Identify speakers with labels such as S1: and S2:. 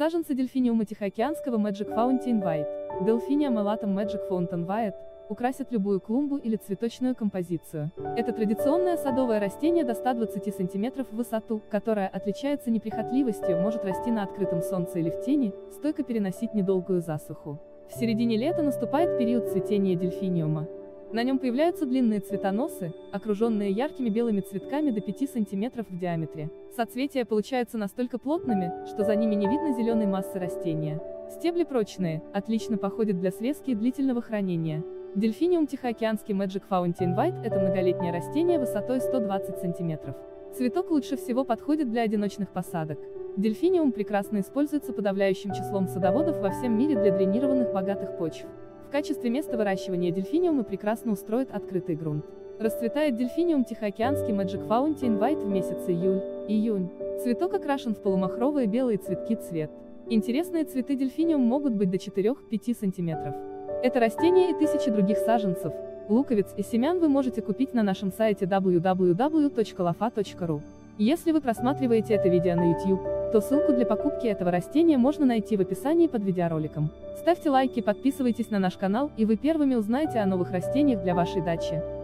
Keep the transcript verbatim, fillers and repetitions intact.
S1: Саженцы дельфиниума тихоокеанского Magic Fountain White, Delphinium elatum Magic Fountain White, украсят любую клумбу или цветочную композицию. Это традиционное садовое растение до ста двадцати сантиметров в высоту, которое отличается неприхотливостью, может расти на открытом солнце или в тени, стойко переносить недолгую засуху. В середине лета наступает период цветения дельфиниума. На нем появляются длинные цветоносы, окруженные яркими белыми цветками до пяти сантиметров в диаметре. Соцветия получаются настолько плотными, что за ними не видно зеленой массы растения. Стебли прочные, отлично подходят для срезки и длительного хранения. Дельфиниум тихоокеанский Magic Fountain White – это многолетнее растение высотой сто двадцать сантиметров. Цветок лучше всего подходит для одиночных посадок. Дельфиниум прекрасно используется подавляющим числом садоводов во всем мире для дренированных богатых почв. В качестве места выращивания дельфиниума прекрасно устроит открытый грунт. Расцветает дельфиниум тихоокеанский Magic Fountain White в месяцы июль-июнь. Цветок окрашен в полумахровые белые цветки цвет. Интересные цветы дельфиниум могут быть до четырёх-пяти сантиметров. Это растение и тысячи других саженцев, луковиц и семян вы можете купить на нашем сайте дабл ю дабл ю дабл ю точка лофа точка ру. Если вы просматриваете это видео на YouTube, то ссылку для покупки этого растения можно найти в описании под видеороликом. Ставьте лайки, подписывайтесь на наш канал, и вы первыми узнаете о новых растениях для вашей дачи.